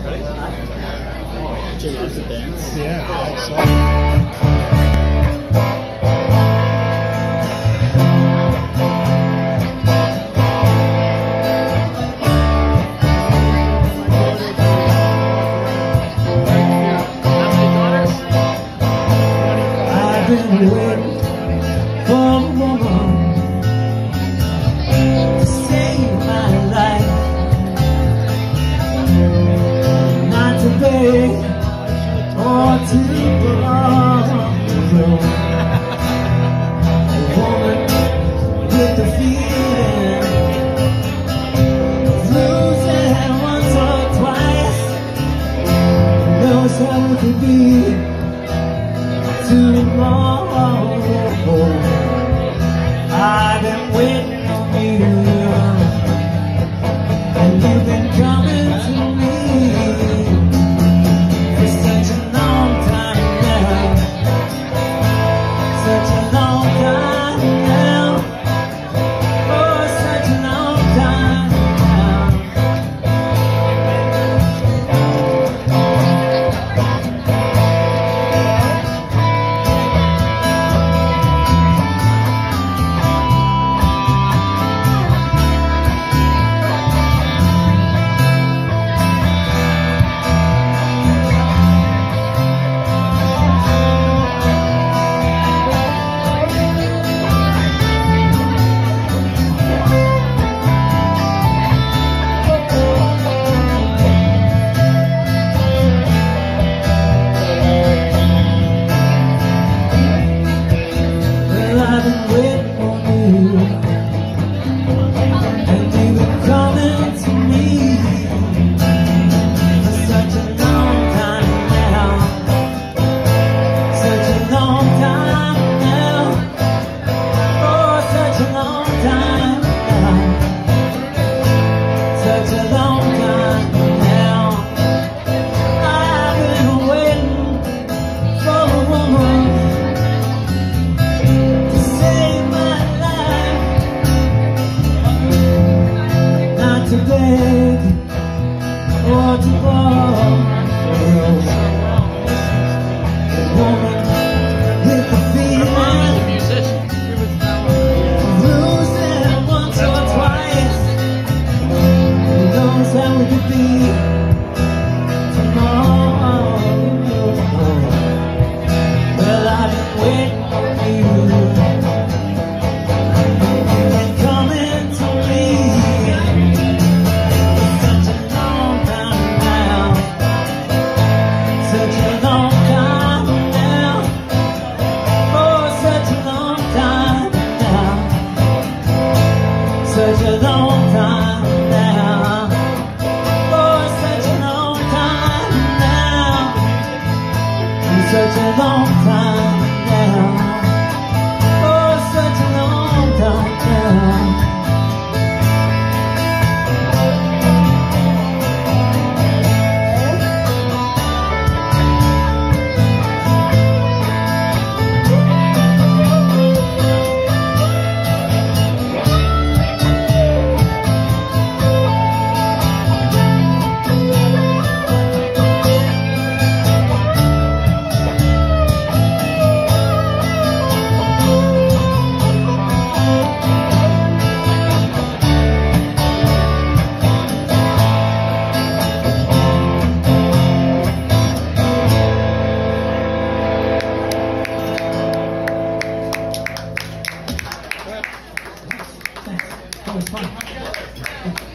She loves to dance. Yeah, I saw. I've been waiting for a woman to save my life, not to beg or to borrow. A woman with the feeling of losing once or twice, knows how it could be tomorrow. I've been waiting on you, and you've been coming to me for such a long time now, such a long time now, for such a long time now. I've been waiting on you, and you've been coming to me for such a long time now, such a long time now, for such a long time now, such a long time now. I've been waiting for a woman to save my life, not to beg or to borrow. A woman with the feeling of losing once or twice, who knows how it could be tomorrow. Well, I've been waiting on you, you've been coming to me for such a long time now, such a long time now, for such a long time now, such a long time now, for such a long time now, such a long time now, for such a long time now. That was fun.